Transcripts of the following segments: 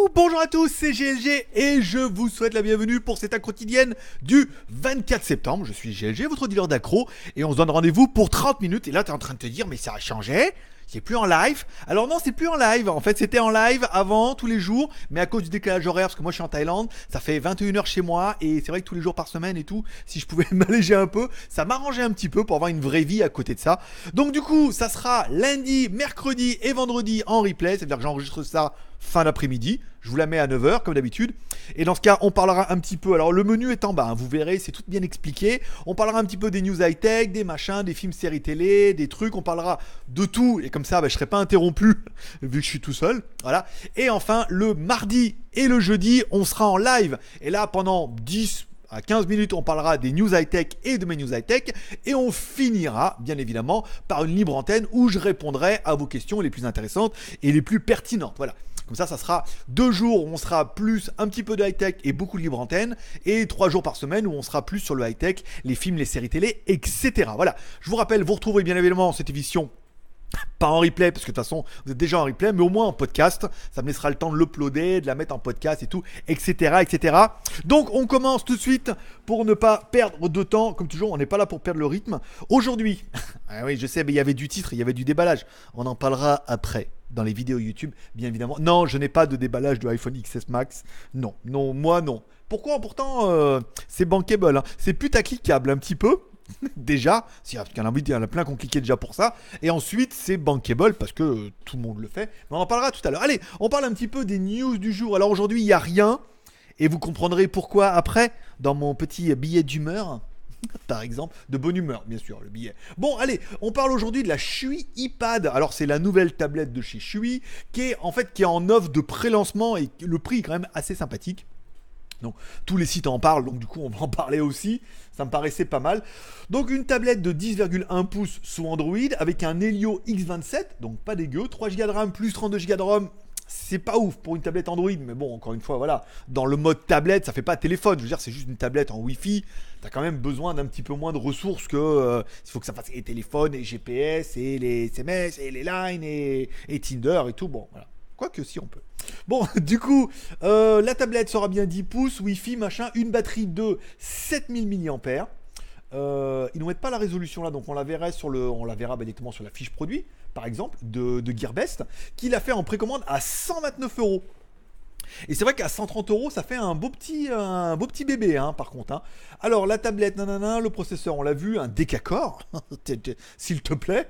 Bonjour à tous, c'est GLG et je vous souhaite la bienvenue pour cette accro quotidienne du 24 septembre. Je suis GLG, votre dealer d'accro, et on se donne rendez-vous pour 30 minutes. Et là, tu es en train de te dire, mais ça a changé, c'est plus en live. Alors non, c'est plus en live. En fait, c'était en live avant, tous les jours, mais à cause du décalage horaire, parce que moi je suis en Thaïlande, ça fait 21h chez moi, et c'est vrai que tous les jours par semaine et tout, si je pouvais m'alléger un peu, ça m'arrangeait un petit peu pour avoir une vraie vie à côté de ça. Donc du coup, ça sera lundi, mercredi et vendredi en replay, c'est-à-dire que j'enregistre ça fin d'après-midi, je vous la mets à 9h comme d'habitude, et dans ce cas on parlera un petit peu, alors le menu est en bas, hein, vous verrez, c'est tout bien expliqué, on parlera un petit peu des news high-tech, des machins, des films séries télé, des trucs, on parlera de tout, et comme ça je serai pas interrompu vu que je suis tout seul, voilà, et enfin le mardi et le jeudi on sera en live, et là pendant 10 à 15 minutes, on parlera des news high-tech et de mes news high-tech, et on finira, bien évidemment, par une libre antenne où je répondrai à vos questions les plus intéressantes et les plus pertinentes. Voilà. Comme ça sera 2 jours où on sera plus un petit peu de high-tech et beaucoup de libre antenne, et 3 jours par semaine où on sera plus sur le high-tech, les films, les séries télé, etc. Voilà. Je vous rappelle, vous retrouverez bien évidemment cette émission pas en replay, parce que de toute façon vous êtes déjà en replay, mais au moins en podcast, ça me laissera le temps de l'uploader, de la mettre en podcast et tout, etc., etc. Donc on commence tout de suite pour ne pas perdre de temps, comme toujours on n'est pas là pour perdre le rythme. Aujourd'hui, ah oui je sais, mais il y avait du titre, il y avait du déballage, on en parlera après dans les vidéos YouTube, bien évidemment. Non, je n'ai pas de déballage de iPhone XS Max, non, moi non. Pourquoi? Pourtant c'est bankable, hein. C'est putaclicable un petit peu. Déjà, il y en a plein qui ont cliqué déjà pour ça. Et ensuite, c'est bankable parce que tout le monde le fait. Mais on en parlera tout à l'heure. Allez, on parle un petit peu des news du jour. Alors aujourd'hui, il n'y a rien. Et vous comprendrez pourquoi après, dans mon petit billet d'humeur. Par exemple, de bonne humeur, bien sûr, le billet. Bon, allez, on parle aujourd'hui de la Shui iPad. Alors, c'est la nouvelle tablette de chez Shui qui est en offre de pré-lancement et le prix est quand même assez sympathique. Donc tous les sites en parlent, donc du coup on va en parler aussi, ça me paraissait pas mal. Donc une tablette de 10,1 pouces sous Android avec un Helio X27, donc pas dégueu, 3 Go de RAM plus 32 Go de ROM, c'est pas ouf pour une tablette Android, mais bon encore une fois voilà, dans le mode tablette ça fait pas téléphone, je veux dire c'est juste une tablette en Wi-Fi, t'as quand même besoin d'un petit peu moins de ressources que il faut que ça fasse les téléphones, et GPS, et les SMS, et les lines, et Tinder et tout, bon voilà. Quoique si on peut. Bon, du coup, la tablette sera bien 10 pouces, Wi-Fi, machin, une batterie de 7000 mAh. Ils ne mettent pas la résolution là, donc on la verra directement sur la fiche produit, par exemple, de Gearbest, qui l'a fait en précommande à 129€. Et c'est vrai qu'à 130€, ça fait un beau petit bébé, hein, par contre. Hein. Alors, la tablette, nanana, le processeur, on l'a vu, un Deca-Core, s'il te plaît.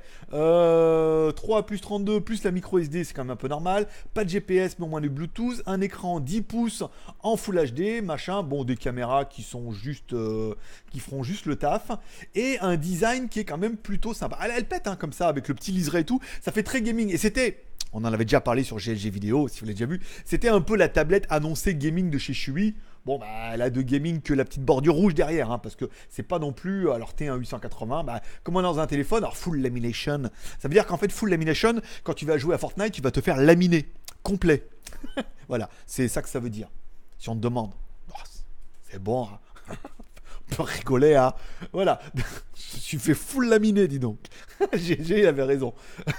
3 plus 32 plus la micro SD, c'est quand même un peu normal. Pas de GPS, mais au moins du Bluetooth. Un écran 10 pouces en Full HD, machin. Bon, des caméras qui sont juste, qui feront juste le taf. Et un design qui est quand même plutôt sympa. Elle pète, hein, comme ça, avec le petit liseré et tout. Ça fait très gaming. Et c'était... On en avait déjà parlé sur GLG vidéo, si vous l'avez déjà vu. C'était un peu la tablette annoncée gaming de chez Shui. Bon, bah, elle a de gaming que la petite bordure rouge derrière, hein, parce que c'est pas non plus. Alors, t'es un 880, bah, comme on est dans un téléphone, alors full lamination. Ça veut dire qu'en fait, full lamination, quand tu vas jouer à Fortnite, tu vas te faire laminer complet. Voilà, c'est ça que ça veut dire. Si on te demande, oh, c'est bon, hein. On peut rigoler, hein. Voilà. Je suis fait full laminé, dis donc. GG, il avait raison.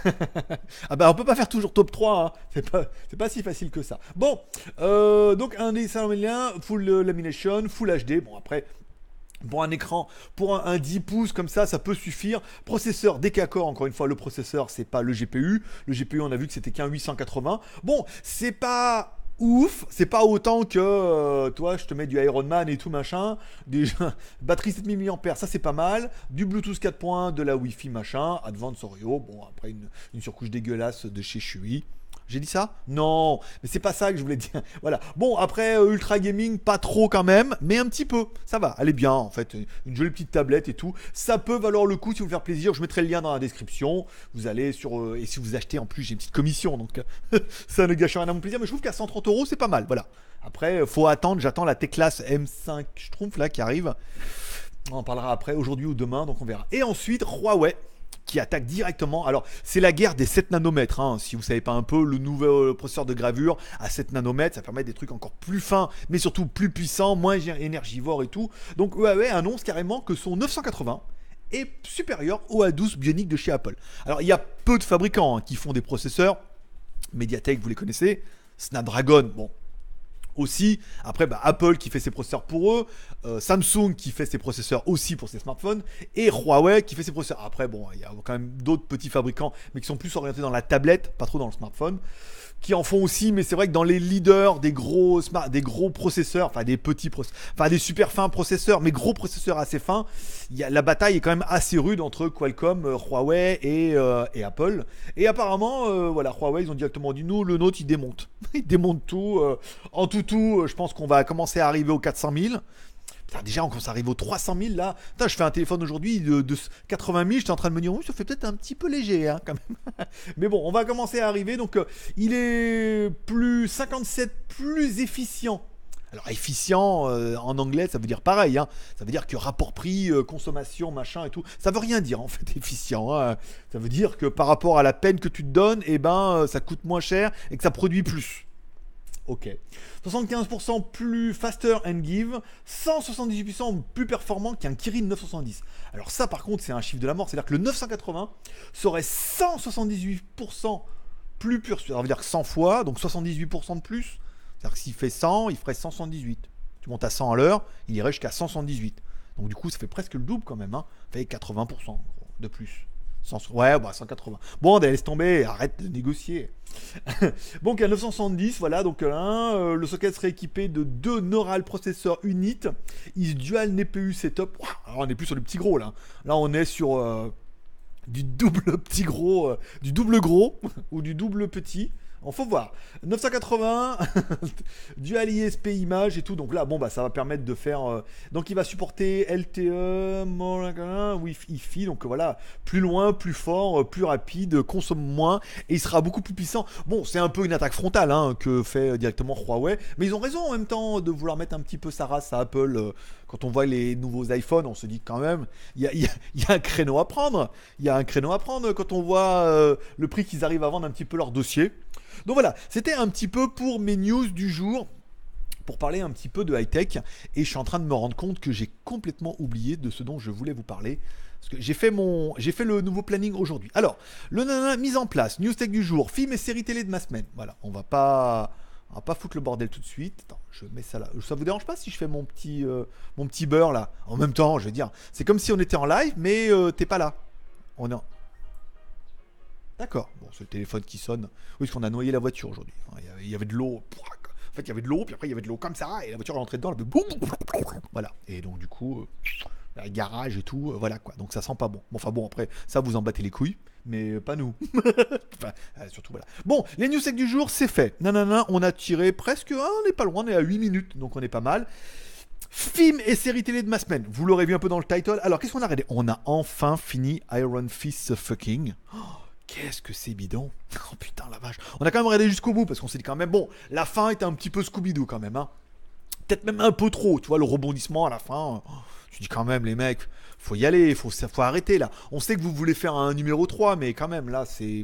Ah bah on peut pas faire toujours top 3, hein. C'est pas si facile que ça. Bon, donc un dessin full lamination, full HD. Bon après, pour un écran, pour un 10 pouces comme ça peut suffire. Processeur Deca-Core, encore une fois, le processeur, c'est pas le GPU. Le GPU, on a vu que c'était qu'un 880. Bon, c'est pas... ouf, c'est pas autant que toi je te mets du Iron Man et tout machin, déjà batterie 7000 mAh, ça c'est pas mal, du Bluetooth 4.1, de la Wi-Fi machin, Advanced Oreo, bon après une surcouche dégueulasse de chez Shui. J'ai dit ça? Non, mais c'est pas ça que je voulais dire. Voilà. Bon, après, Ultra Gaming, pas trop quand même, mais un petit peu. Ça va, elle est bien, en fait. Une jolie petite tablette et tout. Ça peut valoir le coup si vous voulez faire plaisir. Je mettrai le lien dans la description. Vous allez sur... et si vous achetez, en plus, j'ai une petite commission. Donc, ça ne gâche rien à mon plaisir. Mais je trouve qu'à 130€, c'est pas mal. Voilà. Après, faut attendre. J'attends la T-Class M5 Schtroumpf, là, qui arrive. On en parlera après, aujourd'hui ou demain. Donc, on verra. Et ensuite, Huawei, qui attaque directement. Alors, c'est la guerre des 7 nanomètres. Hein. Si vous savez pas un peu, le nouveau processeur de gravure à 7 nanomètres, ça permet des trucs encore plus fins, mais surtout plus puissants, moins énergivores et tout. Donc, Huawei annonce carrément que son 980 est supérieur au A12 Bionic de chez Apple. Alors, il y a peu de fabricants qui font des processeurs. Mediatek, vous les connaissez. Snapdragon, bon, aussi. Après, Apple qui fait ses processeurs pour eux, Samsung qui fait ses processeurs aussi pour ses smartphones, et Huawei qui fait ses processeurs. Après, bon, il y a quand même d'autres petits fabricants, mais qui sont plus orientés dans la tablette, pas trop dans le smartphone, qui en font aussi. Mais c'est vrai que dans les leaders des gros processeurs, enfin des super fins processeurs, mais gros processeurs assez fins, la bataille est quand même assez rude entre Qualcomm, Huawei et Apple. Et apparemment, voilà, Huawei, ils ont directement dit nous, le nôtre, il démonte. Il démonte tout. En tout, je pense qu'on va commencer à arriver aux 400 000. Putain, déjà, on commence à arriver aux 300 000 là. Putain, je fais un téléphone aujourd'hui de 80 000. J'étais en train de me dire, oui, ça fait peut-être un petit peu léger, hein, quand même. Mais bon, on va commencer à arriver. Donc, il est plus 57, plus efficient. Alors, efficient en anglais, ça veut dire pareil. Hein. Ça veut dire que rapport prix, consommation, machin et tout. Ça veut rien dire en fait, efficient. Hein. Ça veut dire que par rapport à la peine que tu te donnes, eh ben, ça coûte moins cher et que ça produit plus. Ok. 75% plus faster and give, 178% plus performant qu'un Kirin 970. Alors ça par contre c'est un chiffre de la mort, c'est-à-dire que le 980 serait 178% plus pur, ça veut dire que 100 fois, donc 78% de plus. C'est-à-dire que s'il fait 100, il ferait 178. Tu montes à 100 à l'heure, il irait jusqu'à 178. Donc du coup ça fait presque le double quand même, hein. Ça fait 80% de plus. 180. Bon, laisse tomber, arrête de négocier. Donc, à 970, voilà, donc le socket serait équipé de 2 neural processeurs unit, is dual NPU setup. Alors, on n'est plus sur le petit gros là. Là, on est sur du double petit gros, du double gros ou du double petit. On faut voir. 980, Dual ISP image et tout. Donc là, bon, ça va permettre de faire. Donc il va supporter LTE, Wi-Fi. Donc voilà, plus loin, plus fort, plus rapide, consomme moins et il sera beaucoup plus puissant. Bon, c'est un peu une attaque frontale hein, que fait directement Huawei. Mais ils ont raison en même temps de vouloir mettre un petit peu sa race à Apple. Quand on voit les nouveaux iPhones, on se dit quand même, il y a un créneau à prendre. Il y a un créneau à prendre quand on voit le prix qu'ils arrivent à vendre un petit peu leur dossier. Donc voilà, c'était un petit peu pour mes news du jour, pour parler un petit peu de high-tech. Et je suis en train de me rendre compte que j'ai complètement oublié de ce dont je voulais vous parler. Parce que j'ai fait le nouveau planning aujourd'hui. Alors, le nana mise en place, news tech du jour, films et séries télé de ma semaine. Voilà, on va pas foutre le bordel tout de suite. Attends, je mets ça là. Ça vous dérange pas si je fais mon petit beurre là? En même temps, je veux dire, c'est comme si on était en live, mais t'es pas là. On est en... D'accord, bon, c'est le téléphone qui sonne. Oui, parce qu'on a noyé la voiture aujourd'hui. Il y avait de l'eau. En fait, il y avait de l'eau, puis après, il y avait de l'eau comme ça, et la voiture est entrée dedans, elle fait boum. Voilà. Et donc, du coup, garage et tout, voilà quoi. Donc, ça sent pas bon. Enfin, bon, après, ça, vous en battez les couilles, mais pas nous. Enfin, surtout, voilà. Bon, les news sec du jour, c'est fait. Nanana, on a tiré presque. On n'est pas loin, on est à 8 minutes, donc on est pas mal. Film et série télé de ma semaine. Vous l'aurez vu un peu dans le title. Alors, qu'est-ce qu'on a regardé? On a enfin fini Iron Fist fucking. Qu'est-ce que c'est bidon. Oh putain la vache. On a quand même regardé jusqu'au bout parce qu'on s'est dit quand même, bon, la fin était un petit peu Scooby-Doo quand même. Hein. Peut-être même un peu trop, tu vois, le rebondissement à la fin. Tu dis quand même les mecs, faut y aller, faut arrêter là. On sait que vous voulez faire un numéro 3, mais quand même là c'est...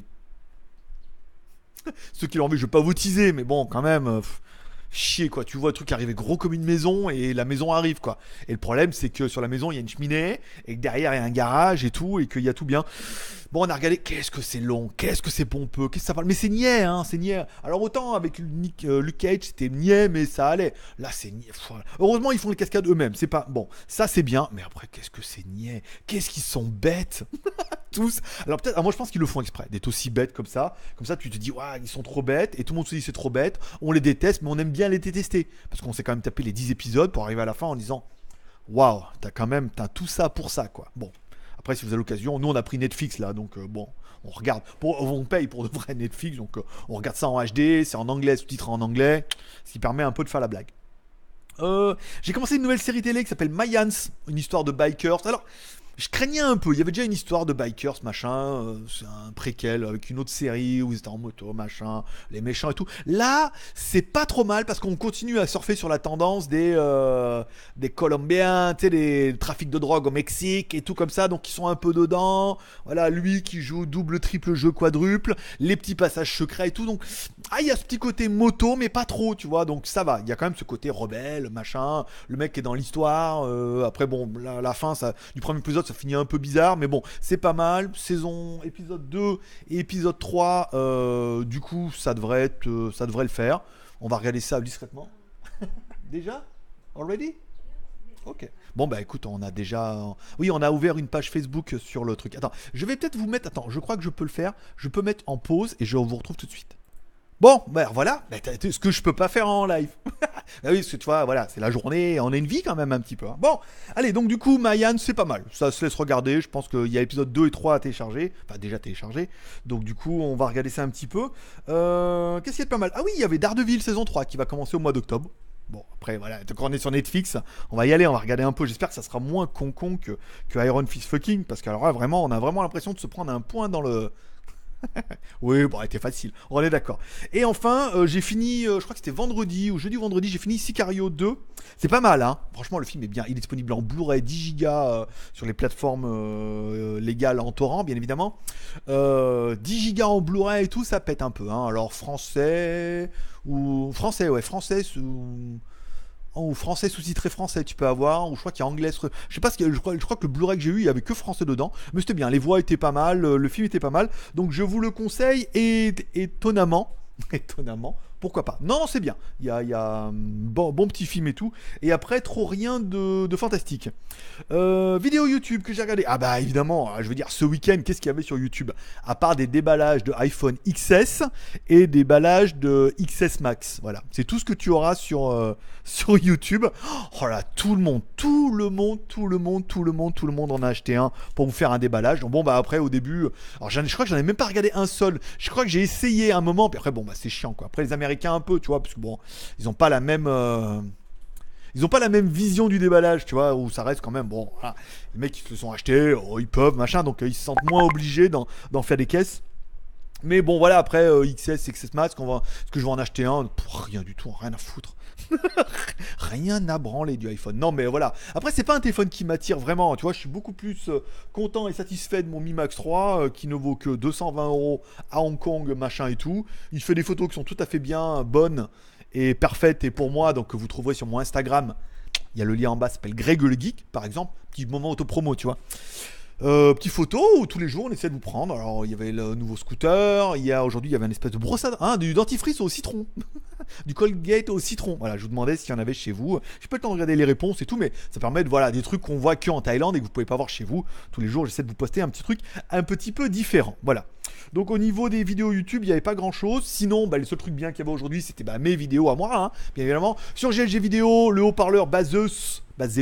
Ceux qui l'ont vu, je vais pas vous teaser, mais bon quand même... chier quoi, tu vois le truc arriver gros comme une maison et la maison arrive quoi. Et le problème c'est que sur la maison il y a une cheminée et que derrière il y a un garage et tout et qu'il y a tout bien. Bon on a regardé, qu'est-ce que c'est long, qu'est-ce que c'est pompeux, qu'est-ce que ça parle, mais c'est niais hein, c'est niais. Alors autant avec Luke Cage c'était niais mais ça allait. Là c'est niais. Heureusement ils font les cascades eux-mêmes, c'est pas bon, ça c'est bien, mais après qu'est-ce que c'est niais, qu'est-ce qu'ils sont bêtes. Tous. Alors peut-être, moi je pense qu'ils le font exprès, d'être aussi bêtes comme ça tu te dis ouais ils sont trop bêtes et tout le monde se dit c'est trop bête, on les déteste mais on aime bien les détester parce qu'on s'est quand même tapé les 10 épisodes pour arriver à la fin en disant waouh t'as tout ça pour ça quoi. Bon après si vous avez l'occasion, nous on a pris Netflix là donc bon on regarde, on paye pour de vrai Netflix donc on regarde ça en HD, c'est en anglais, sous-titré en anglais, ce qui permet un peu de faire la blague. J'ai commencé une nouvelle série télé qui s'appelle Mayans, une histoire de bikers. Alors je craignais un peu, il y avait déjà une histoire de bikers, machin, c'est un préquel avec une autre série où ils étaient en moto, machin, les méchants et tout. Là, c'est pas trop mal parce qu'on continue à surfer sur la tendance des Colombiens, tu sais, des trafics de drogue au Mexique et tout comme ça, donc ils sont un peu dedans. Voilà, lui qui joue double, triple jeu, quadruple, les petits passages secrets et tout. Donc, il y a ce petit côté moto, mais pas trop, tu vois, donc ça va. Il y a quand même ce côté rebelle, machin, le mec qui est dans l'histoire. Après, bon, la fin du premier épisode, ça finit un peu bizarre, mais bon, c'est pas mal. Épisode 2 et épisode 3, du coup, ça devrait le faire. On va regarder ça discrètement. Déjà? Already? Ok. Bon bah écoute, on a déjà... Oui, on a ouvert une page Facebook sur le truc. Attends, je vais peut-être vous mettre... Attends, je crois que je peux le faire. Je peux mettre en pause et je vous retrouve tout de suite. Bon, bah voilà, bah, ce que je peux pas faire en live. Ah oui, parce que tu vois, voilà, c'est la journée, on a une vie quand même un petit peu. Hein. Bon, allez, donc du coup, Mayan, c'est pas mal. Ça se laisse regarder. Je pense qu'il y a épisode 2 et 3 à télécharger. Enfin, déjà téléchargé. Donc du coup, on va regarder ça un petit peu. Qu'est-ce qu'il y a de pas mal? Ah oui, il y avait Daredevil saison 3 qui va commencer au mois d'octobre. Bon, après, voilà, quand on est sur Netflix, on va y aller, on va regarder un peu. J'espère que ça sera moins con que Iron Fist fucking. Parce qu'alors là, vraiment, on a vraiment l'impression de se prendre un point dans le, oui, bon, c'était facile, on est d'accord. Et enfin, j'ai fini, je crois que c'était vendredi ou jeudi ou vendredi, j'ai fini Sicario 2. C'est pas mal, hein. Franchement, le film est bien. Il est disponible en Blu-ray 10 Go sur les plateformes légales en torrent, bien évidemment. 10 Go en Blu-ray et tout, ça pète un peu. Hein. Alors, français ou. Français, ouais, français ou français sous-titré français tu peux avoir, ou je crois qu'il y a anglais, je sais pas ce qu'il y a, je crois que le Blu-ray que j'ai eu il y avait que français dedans, mais c'était bien, les voix étaient pas mal, le film était pas mal, donc je vous le conseille et étonnamment, étonnamment, pourquoi pas. Non, c'est bien, il y a bon petit film et tout, et après trop rien de fantastique. Vidéo YouTube que j'ai regardé, ah bah évidemment, je veux dire ce week-end qu'est-ce qu'il y avait sur YouTube, à part des déballages de iPhone XS et des déballages de XS Max, voilà, c'est tout ce que tu auras sur YouTube. Oh là, tout le monde en a acheté un pour vous faire un déballage. Donc bon bah après au début, alors je crois que j'en ai même pas regardé un seul. Je crois que j'ai essayé un moment, puis après bon bah c'est chiant quoi. Après les Américains un peu, tu vois, parce que bon, ils ont pas la même vision du déballage, tu vois, où ça reste quand même bon. Voilà. Les mecs ils se le sont achetés, oh, ils peuvent machin, donc ils se sentent moins obligés d'en faire des caisses. Mais bon voilà, après XS, XS Max, est-ce que je vais en acheter un? Rien du tout, rien à foutre. Rien à branler du iPhone. Non mais voilà. Après c'est pas un téléphone qui m'attire vraiment. Tu vois, je suis beaucoup plus content et satisfait de mon Mi Max 3 qui ne vaut que 220 € à Hong Kong, machin et tout. Il fait des photos qui sont tout à fait bien, bonnes et parfaites et pour moi. Donc que vous trouverez sur mon Instagram. Il y a le lien en bas, ça s'appelle Greg le Geek par exemple. Petit moment auto-promo, tu vois. Petite photo où tous les jours on essaie de vous prendre. Alors il y avait le nouveau scooter, aujourd'hui il y avait une espèce de brosse à dents, du dentifrice au citron, du Colgate au citron. Voilà, je vous demandais s'il y en avait chez vous. J'ai pas le temps de regarder les réponses et tout, mais ça permet de voilà des trucs qu'on voit que en Thaïlande et que vous pouvez pas voir chez vous. Tous les jours j'essaie de vous poster un petit truc un petit peu différent. Voilà. Donc au niveau des vidéos YouTube, il n'y avait pas grand chose. Sinon, bah, le seul truc bien qu'il y avait aujourd'hui, c'était mes vidéos à moi, hein, bien évidemment. Sur GLG Vidéo, le haut-parleur Baseus.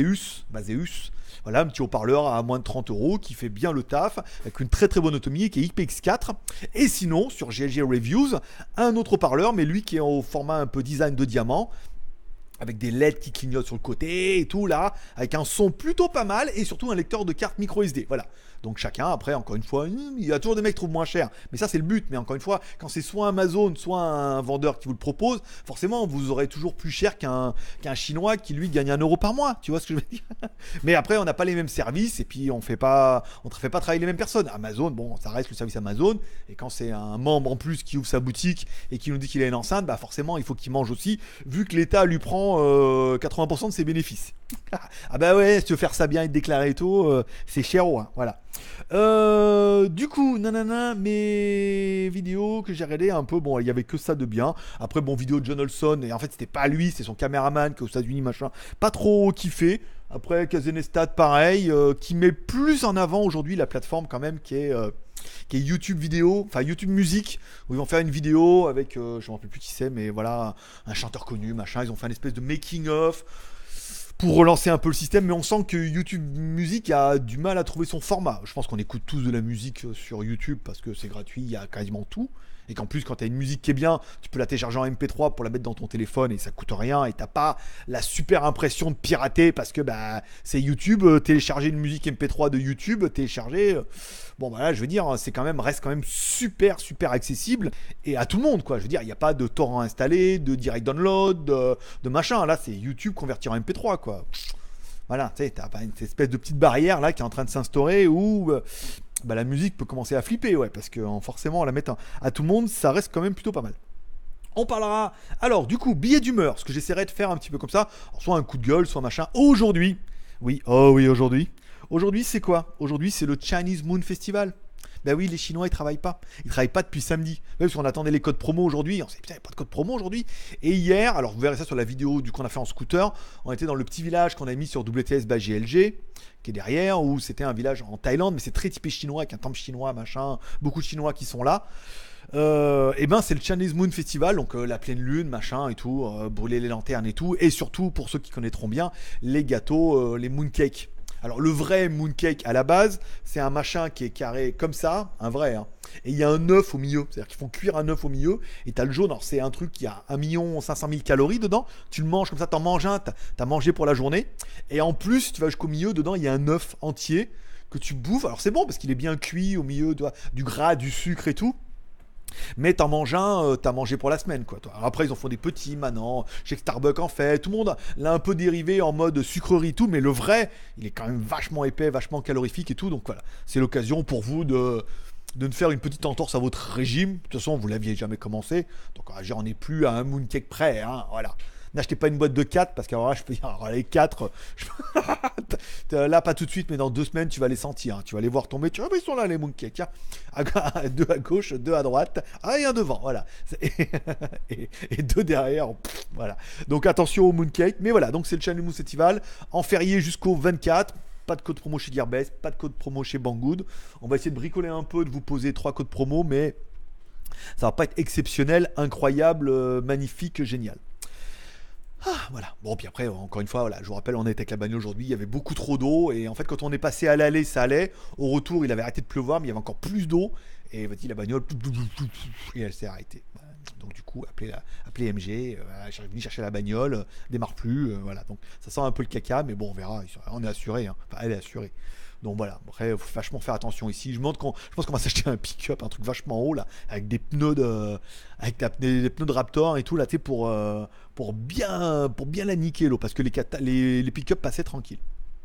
Voilà, un petit haut-parleur à moins de 30 € qui fait bien le taf, avec une très très bonne autonomie, qui est IPX4. Et sinon, sur GLG Reviews, un autre haut-parleur, mais lui qui est au format un peu design de diamant, avec des LED qui clignotent sur le côté et tout là, avec un son plutôt pas mal et surtout un lecteur de carte micro SD. Voilà. Donc chacun, après, encore une fois, il y a toujours des mecs qui trouvent moins cher. Mais ça, c'est le but. Mais encore une fois, quand c'est soit Amazon, soit un vendeur qui vous le propose, forcément, vous aurez toujours plus cher qu'un Chinois qui, lui, gagne 1 € par mois. Tu vois ce que je veux dire? Mais après, on n'a pas les mêmes services et puis on ne fait pas travailler les mêmes personnes. Amazon, bon, ça reste le service Amazon. Et quand c'est un membre en plus qui ouvre sa boutique et qui nous dit qu'il a une enceinte, bah forcément, il faut qu'il mange aussi, vu que l'État lui prend 80% de ses bénéfices. Ah bah ouais, si tu veux faire ça bien et te déclarer et tout, c'est cher, hein, voilà. Du coup, nanana, mes vidéos que j'ai regardées un peu, bon, il y avait que ça de bien. Après, bon, vidéo de John Olson, et en fait, c'était pas lui, c'est son caméraman qui est aux États-Unis, machin. Pas trop kiffé. Après, Kazenestat, pareil, qui met plus en avant aujourd'hui la plateforme quand même qui est YouTube vidéo, enfin YouTube musique, où ils vont faire une vidéo avec, je me rappelle plus qui c'est, mais voilà, un chanteur connu, machin. Ils ont fait une espèce de making of pour relancer un peu le système, mais on sent que YouTube Music a du mal à trouver son format. Je pense qu'on écoute tous de la musique sur YouTube parce que c'est gratuit, il y a quasiment tout. Et qu'en plus, quand tu as une musique qui est bien, tu peux la télécharger en MP3 pour la mettre dans ton téléphone et ça coûte rien. Et t'as pas la super impression de pirater parce que c'est YouTube. Télécharger une musique MP3 de YouTube, télécharger. Bon, voilà, je veux dire, reste quand même super accessible et à tout le monde, quoi. Je veux dire, il n'y a pas de torrent installé, de direct download, de machin. Là, c'est YouTube convertir en MP3, quoi. Voilà, tu sais, t'as pas une espèce de petite barrière là qui est en train de s'instaurer où la musique peut commencer à flipper, ouais, parce que forcément, la mettre à tout le monde, ça reste quand même plutôt pas mal. On parlera, alors, du coup, billet d'humeur, ce que j'essaierai de faire un petit peu comme ça, alors, soit un coup de gueule, soit machin. Aujourd'hui, aujourd'hui, c'est quoi? Aujourd'hui, c'est le Chinese Moon Festival. Ben oui, les Chinois ils travaillent pas. Ils travaillent pas depuis samedi. Même si on attendait les codes promo aujourd'hui, on s'est dit putain, il n'y a pas de code promo aujourd'hui. Et hier, alors vous verrez ça sur la vidéo du qu'on a fait en scooter, on était dans le petit village qu'on a mis sur WTS by GLG, qui est derrière, où c'était un village en Thaïlande, mais c'est très typé chinois, avec un temple chinois, machin, beaucoup de Chinois qui sont là. Et ben c'est le Chinese Moon Festival, donc la pleine lune, machin et tout, brûler les lanternes et tout, et surtout pour ceux qui connaîtront bien, les gâteaux, les mooncakes. Alors le vrai mooncake à la base, c'est un machin qui est carré comme ça, un vrai, hein. Et il y a un œuf au milieu, c'est-à-dire qu'ils font cuire un œuf au milieu, et t'as le jaune, alors c'est un truc qui a 1 500 000 calories dedans, tu le manges comme ça, t'en manges un, t'as mangé pour la journée, et en plus tu vas jusqu'au milieu, dedans il y a un œuf entier que tu bouffes, alors c'est bon parce qu'il est bien cuit au milieu du gras, du sucre et tout. Mais t'en manges un, t'as mangé pour la semaine, quoi. Toi. Alors après, ils en font des petits maintenant. Je sais que Starbucks en fait. Tout le monde l'a un peu dérivé en mode sucrerie, tout. Mais le vrai, il est quand même vachement épais, vachement calorifique et tout. Donc voilà, c'est l'occasion pour vous de ne faire une petite entorse à votre régime. De toute façon, vous l'aviez jamais commencé. Donc j'en ai plus à un mooncake près, hein. Voilà. N'achetez pas une boîte de 4 parce qu'alors là, je peux dire, alors, les 4, là pas tout de suite, mais dans 2 semaines, tu vas les sentir. Hein. Tu vas les voir tomber. Tu vois, ils sont là, les mooncakes. Hein. 2 à gauche, 2 à droite. Ah, et un devant. Voilà. Et 2 derrière. Pff, voilà. Donc attention aux mooncakes. Mais voilà, donc c'est le Chinese Moon Festival. En férié jusqu'au 24. Pas de code promo chez Gearbest, pas de code promo chez Banggood. On va essayer de bricoler un peu, de vous poser 3 codes promo, mais ça va pas être exceptionnel, incroyable, magnifique, génial. Ah, voilà. Bon, puis après, encore une fois, voilà, je vous rappelle, on était avec la bagnole aujourd'hui, il y avait beaucoup trop d'eau, et en fait, quand on est passé à l'aller, ça allait. Au retour, il avait arrêté de pleuvoir, mais il y avait encore plus d'eau, et vas-y, la bagnole, et elle s'est arrêtée. Voilà. Donc, du coup, appelez MG, venu chercher la bagnole, démarre plus, voilà. Donc, ça sent un peu le caca, mais bon, on verra, on est assuré, hein. Enfin, elle est assurée. Donc voilà, après, il faut vachement faire attention ici. Je pense qu'on va s'acheter un pick-up, un truc vachement haut, là, avec des pneus des pneus de Raptor et tout, là, tu sais, pour bien la niquer, l'eau, parce que les pick-up passaient tranquilles.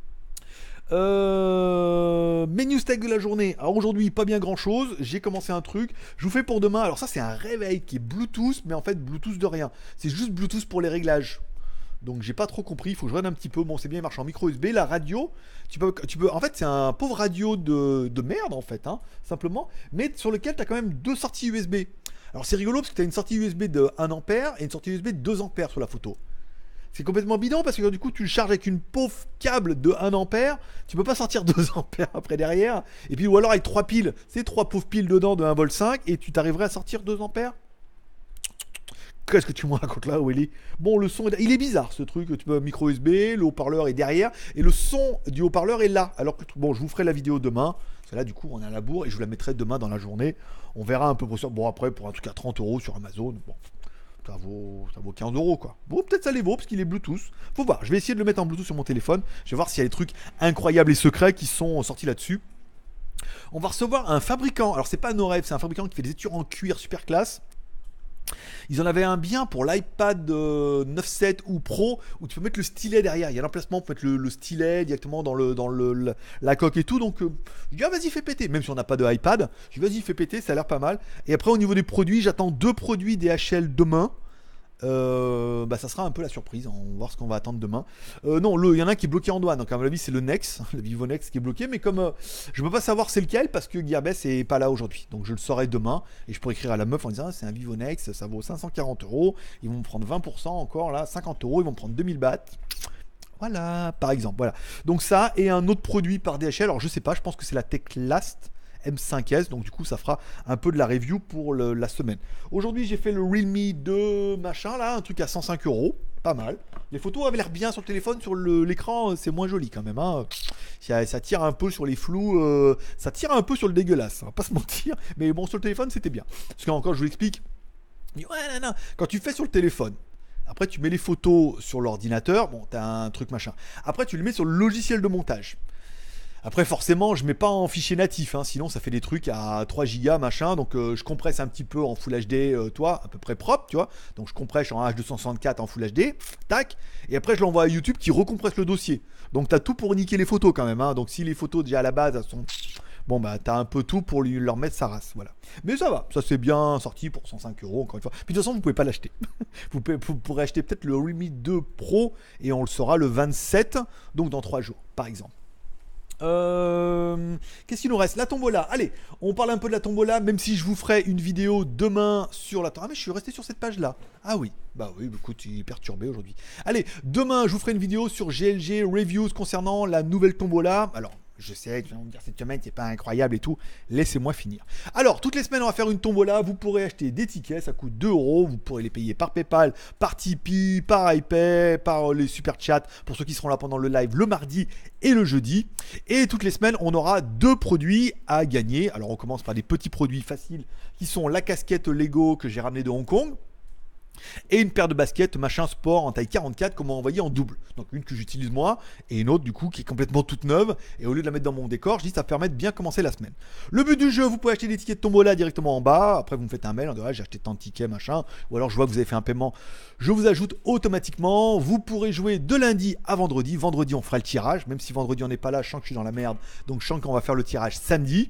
Mes news tech de la journée. Alors aujourd'hui, pas bien grand chose. J'ai commencé un truc. Je vous fais pour demain. Alors ça, c'est un réveil qui est Bluetooth, mais en fait, Bluetooth de rien. C'est juste Bluetooth pour les réglages. Donc j'ai pas trop compris, il faut que je regarde un petit peu. Bon, c'est bien, il marche en micro USB. La radio, tu peux. En fait, c'est un pauvre radio de merde en fait, hein, simplement, mais sur lequel tu as quand même 2 sorties USB. Alors c'est rigolo parce que tu as une sortie USB de 1 ampère et une sortie USB de 2 ampères sur la photo. C'est complètement bidon parce que du coup tu le charges avec une pauvre câble de 1 ampère, tu peux pas sortir 2 ampères après derrière, et puis ou alors avec 3 piles, c'est 3 pauvres piles dedans de 1,5 V et tu t'arriverais à sortir 2 ampères. Qu'est-ce que tu me racontes là, Willy? Bon, le son, il est bizarre ce truc. Tu peux micro USB, le haut-parleur est derrière et le son du haut-parleur est là. Alors que bon, je vous ferai la vidéo demain. Parce que là, du coup, on est à la bourre et je vous la mettrai demain dans la journée. On verra un peu pour ça. Bon, après, pour un truc à 30 € sur Amazon, bon, ça vaut 15 € quoi. Bon, peut-être ça les vaut parce qu'il est Bluetooth. Faut voir. Je vais essayer de le mettre en Bluetooth sur mon téléphone. Je vais voir s'il y a des trucs incroyables et secrets qui sont sortis là-dessus. On va recevoir un fabricant. Alors, c'est pas No Rêve, c'est un fabricant qui fait des études en cuir super classe. Ils en avaient un bien pour l'iPad 9.7 ou Pro où tu peux mettre le stylet derrière. Il y a l'emplacement pour mettre le stylet directement dans la coque et tout. Donc je dis vas-y fais péter. Même si on n'a pas de iPad, je dis vas-y fais péter, ça a l'air pas mal. Et après au niveau des produits, j'attends 2 produits DHL demain. Ça sera un peu la surprise, on va voir ce qu'on va attendre demain. Non, il y en a un qui est bloqué en douane, donc à mon avis c'est le Nex, le Vivo Nex qui est bloqué, mais comme je peux pas savoir c'est lequel parce que Gearbest est pas là aujourd'hui, donc je le saurai demain et je pourrai écrire à la meuf en disant c'est un Vivo Nex, ça vaut 540 €, ils vont me prendre 20% encore là, 50 €, ils vont me prendre 2000 bahts. Voilà, par exemple, voilà. Donc ça et un autre produit par DHL, alors je sais pas, je pense que c'est la Techlast M5S, donc du coup ça fera un peu de la review pour la semaine. Aujourd'hui j'ai fait le Realme 2 machin là, un truc à 105 €, pas mal. Les photos avaient l'air bien sur le téléphone, sur l'écran c'est moins joli quand même, hein. Ça tire un peu sur les flous, ça tire un peu sur le dégueulasse, on va pas se mentir, mais bon sur le téléphone c'était bien. Parce qu'encore je vous l'explique, non. Quand tu fais sur le téléphone, après tu mets les photos sur l'ordinateur, bon t'as un truc machin, après tu le mets sur le logiciel de montage. Après forcément je mets pas en fichier natif, hein, sinon ça fait des trucs à 3 Go machin, donc je compresse un petit peu en Full HD, à peu près propre, tu vois, donc je compresse en H264 en Full HD, tac, et après je l'envoie à YouTube qui recompresse le dossier, donc t'as tout pour niquer les photos quand même, hein, donc si les photos déjà à la base elles sont... Bon bah t'as un peu tout pour leur mettre sa race, voilà. Mais ça va, ça c'est bien sorti pour 105 € encore une fois. Puis de toute façon vous pouvez pas l'acheter. Vous pourrez acheter peut-être le Realme 2 Pro et on le saura le 27, donc dans 3 jours par exemple. Qu'est-ce qu'il nous reste? La tombola. Allez, on parle un peu de la tombola, même si je vous ferai une vidéo demain sur la... Ah mais je suis resté sur cette page-là. Ah oui, bah oui, écoute, il est perturbé aujourd'hui. Allez, demain, je vous ferai une vidéo sur GLG Reviews concernant la nouvelle tombola. Alors... Je sais, tu vas me dire cette semaine c'est pas incroyable et tout. Laissez-moi finir. Alors, toutes les semaines, on va faire une tombola. Vous pourrez acheter des tickets, ça coûte 2 euros. Vous pourrez les payer par PayPal, par Tipeee, par iPay, par les super chats pour ceux qui seront là pendant le live le mardi et le jeudi. Et toutes les semaines, on aura 2 produits à gagner. Alors, on commence par des petits produits faciles qui sont la casquette Lego que j'ai ramenée de Hong Kong. Et une paire de baskets machin sport en taille 44 qu'on m'a envoyé en double. Donc une que j'utilise moi et une autre du coup qui est complètement toute neuve. Et au lieu de la mettre dans mon décor, je dis ça permet de bien commencer la semaine. Le but du jeu, vous pouvez acheter des tickets de tombola directement en bas. Après vous me faites un mail en disant j'ai acheté tant de tickets machin. Ou alors je vois que vous avez fait un paiement. Je vous ajoute automatiquement. Vous pourrez jouer de lundi à vendredi. Vendredi on fera le tirage. Même si vendredi on n'est pas là, je sens que je suis dans la merde. Donc je sens qu'on va faire le tirage samedi.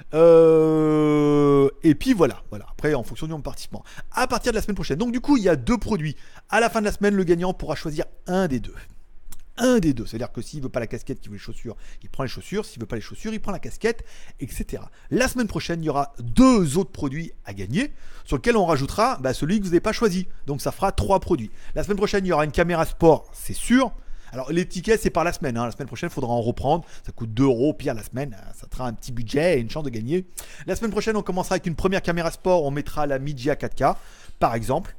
Et puis voilà. Après en fonction du nombre de participants. À partir de la semaine prochaine. Donc du coup il y a 2 produits. À la fin de la semaine, le gagnant pourra choisir un des deux. Un des deux. C'est-à-dire que s'il veut pas la casquette, qu'il veut les chaussures, il prend les chaussures. S'il veut pas les chaussures, il prend la casquette, etc. La semaine prochaine, il y aura 2 autres produits à gagner, sur lesquels on rajoutera celui que vous n'avez pas choisi. Donc ça fera 3 produits. La semaine prochaine, il y aura une caméra sport, c'est sûr. Alors les tickets c'est par la semaine, La semaine prochaine il faudra en reprendre, ça coûte 2 euros, pire la semaine, ça te fera un petit budget et une chance de gagner. La semaine prochaine on commencera avec une première caméra sport, on mettra la Mijia 4K par exemple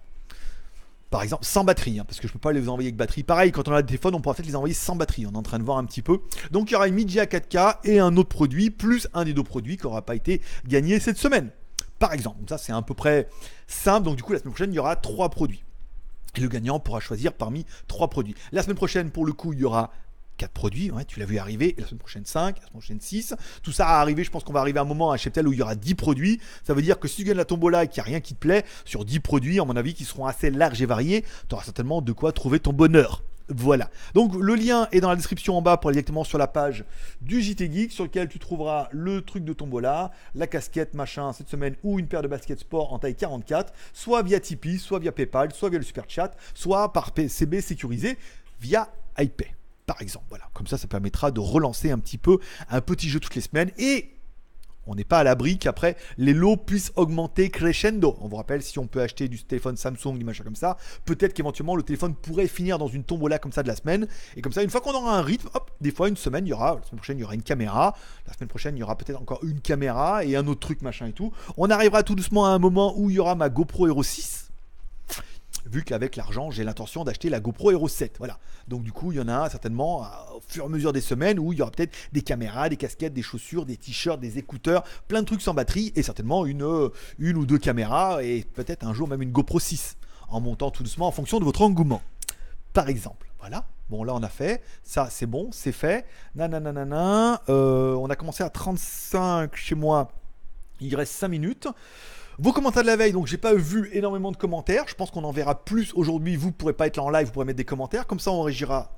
sans batterie, parce que je peux pas les envoyer avec batterie. Pareil, quand on a des téléphones, on pourra peut-être les envoyer sans batterie. On est en train de voir un petit peu. Donc il y aura une Mijia 4K et un autre produit, plus un des 2 produits qui n'aura pas été gagné cette semaine. Par exemple, ça c'est à peu près simple. Donc du coup la semaine prochaine il y aura 3 produits. Et le gagnant pourra choisir parmi 3 produits. La semaine prochaine, pour le coup, il y aura 4 produits, tu l'as vu arriver, et la semaine prochaine 5, la semaine prochaine 6. Tout ça a arrivé, je pense qu'on va arriver à un moment à Cheptel où il y aura 10 produits. Ça veut dire que si tu gagnes la tombola et qu'il n'y a rien qui te plaît, sur 10 produits, à mon avis, qui seront assez larges et variés, tu auras certainement de quoi trouver ton bonheur. Voilà. Donc le lien est dans la description en bas pour aller directement sur la page du JT Geek sur lequel tu trouveras le truc de tombola, la casquette machin cette semaine ou une paire de baskets sport en taille 44, soit via Tipeee, soit via PayPal, soit via le super chat, soit par PCB sécurisé via iPay. Par exemple, voilà. Comme ça permettra de relancer un petit peu un petit jeu toutes les semaines et on n'est pas à l'abri qu'après les lots puissent augmenter crescendo. On vous rappelle, si on peut acheter du téléphone Samsung, du machin comme ça, peut-être qu'éventuellement le téléphone pourrait finir dans une tombola comme ça de la semaine. Et comme ça, une fois qu'on aura un rythme, hop, des fois une semaine, la semaine prochaine, il y aura une caméra. La semaine prochaine, il y aura peut-être encore une caméra et un autre truc, machin et tout. On arrivera tout doucement à un moment où il y aura ma GoPro Hero 6. Vu qu'avec l'argent, j'ai l'intention d'acheter la GoPro Hero 7. Voilà. Donc du coup, il y en a certainement au fur et à mesure des semaines où il y aura peut-être des caméras, des casquettes, des chaussures, des t-shirts, des écouteurs, plein de trucs sans batterie et certainement une ou 2 caméras et peut-être un jour même une GoPro 6 en montant tout doucement en fonction de votre engouement. Par exemple. Voilà. Bon, là, on a fait. Ça, c'est bon, c'est fait. Nananana. On a commencé à 35 chez moi. Il reste 5 minutes. Vos commentaires de la veille, donc j'ai pas vu énormément de commentaires. Je pense qu'on en verra plus aujourd'hui. Vous pourrez pas être là en live, vous pourrez mettre des commentaires. Comme ça, on réagira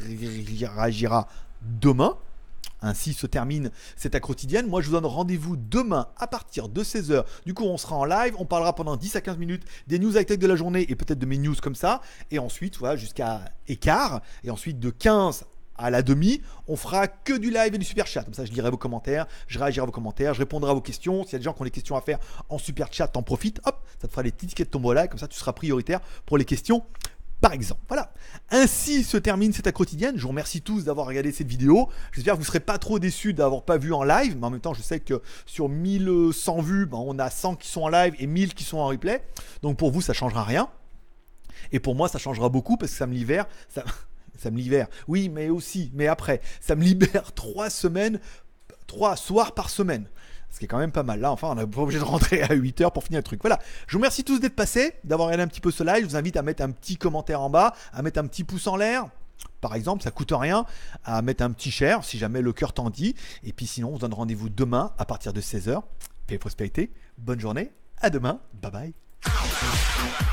demain. Ainsi se termine cette accro quotidienne. Moi, je vous donne rendez-vous demain à partir de 16h. Du coup, on sera en live. On parlera pendant 10 à 15 minutes des news high-tech de la journée et peut-être de mes news comme ça. Et ensuite, voilà, jusqu'à écart. Et ensuite, de 15 à la demi, on fera que du live et du super chat. Comme ça, je lirai vos commentaires, je réagirai à vos commentaires, je répondrai à vos questions. S'il y a des gens qui ont des questions à faire en super chat, t'en profites. Hop, ça te fera des petits tickets de tombola. Comme ça, tu seras prioritaire pour les questions. Par exemple, voilà. Ainsi se termine cette accro quotidienne. Je vous remercie tous d'avoir regardé cette vidéo. J'espère que vous ne serez pas trop déçus d'avoir pas vu en live. Mais en même temps, je sais que sur 1100 vues, on a 100 qui sont en live et 1000 qui sont en replay. Donc pour vous, ça ne changera rien. Et pour moi, ça changera beaucoup parce que ça me libère. Ça me libère. Oui, mais aussi, mais après, ça me libère 3 soirs par semaine. Ce qui est quand même pas mal. Là, enfin, on n'est pas obligé de rentrer à 8h pour finir le truc. Voilà. Je vous remercie tous d'être passés, d'avoir regardé un petit peu ce live. Je vous invite à mettre un petit commentaire en bas, à mettre un petit pouce en l'air. Par exemple, ça coûte rien, à mettre un petit share si jamais le cœur t'en dit. Et puis sinon, on se donne rendez-vous demain à partir de 16h. Paix et prospérité. Bonne journée. À demain. Bye bye.